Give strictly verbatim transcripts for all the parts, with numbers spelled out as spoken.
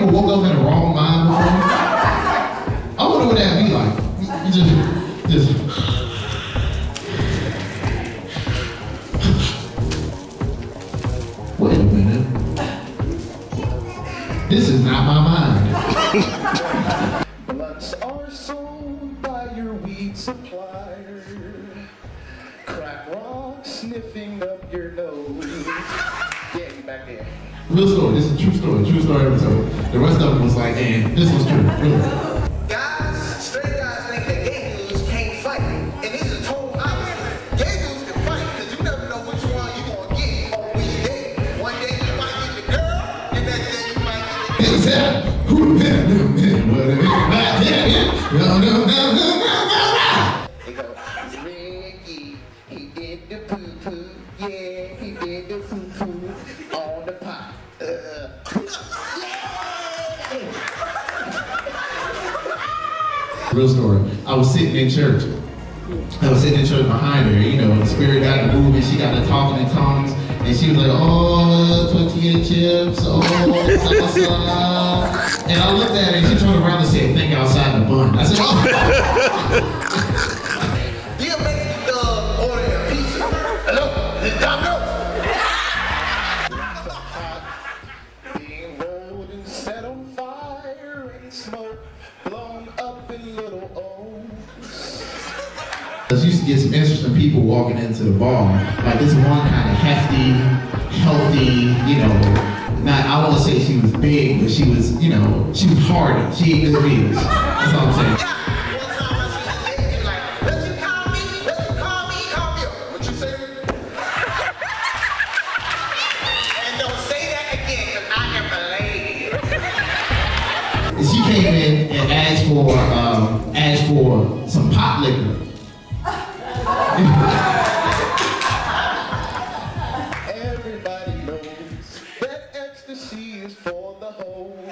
ever woke up in the wrong mind before? I wonder what that'd be like. You just, just. Wait a minute. This is not my mind. Blunts are sold by your weed supplier. Crack rock sniffing up your nose. Yeah, you back there. Real story. This is a true story. True story episode. The rest of it was like, man, this was true. Really. Guys, straight guys think that gay dudes can't fight. And this is total opposite. Gay dudes can fight because you never know which one you're going to get on which day. One day you might get the girl, the next day you might get the It's that. Who man, man, whatever. Yeah, yeah. No, no, no, no, no, no, no. They go, Ricky, he did the poo-poo. Yeah, he did the poo-poo on the pot. Uh, Real story. I was sitting in church. I was sitting in church behind her. You know, the spirit got to moving. She got to talking in tongues. And she was like, oh, tortilla chips, oh, salsa. And I looked at her and she turned around and said, think outside the bun. I said, oh. You make me uh, order a pizza. Hello, this is Domino's. Being rolled and set on fire and smoke blown up in little O's. I used to get some interesting people walking into the bar. Like this one kind of hefty, healthy, you know, not, I don't want to say she was big, but she was, you know, she was hardy. She ate good meals. That's all I'm saying. She came in and asked for, um, asked for some pot liquor. Everybody knows that ecstasy is for the hoes.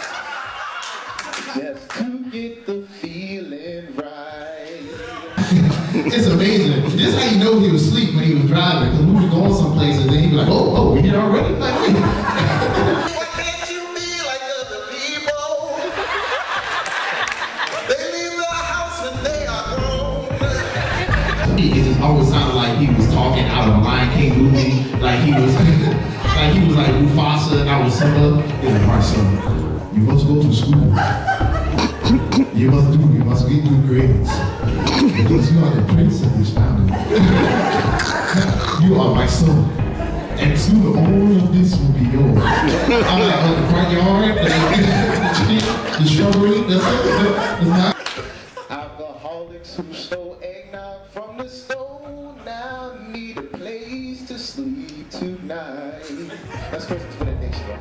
Just to get the feeling right. It's amazing. This is how you know he was asleep when he was driving, because we were going some places and he'd be like, oh, oh, we here already? Like, wait. Why can't you be like other people? They leave the house when they are grown. It just always sounded like he was talking out of a Lion King movie, like he was, like he was like Mufasa and I was Simba. He's like, my son, you must go to school. You must do, you must get good grades. Because you are the prince of this family. You are my son. And soon all of this will be yours. I'm like, oh, the front yard, the, the shrubbery, the, the, the, the Alcoholics who stole eggnog from the stove now need a place to sleep tonight. That's questions for the next one.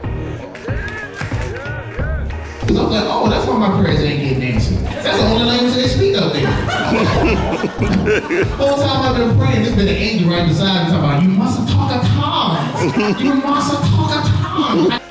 I was like, oh, that's why my prayers ain't getting answered. That's the only language they speak up there. The whole time I've been praying, there's been an angel right beside me talking about, you mustn't talk of tongues. You mustn't talk of tongues.